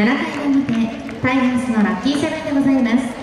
7回の表タイガースのラッキーセブンでございます。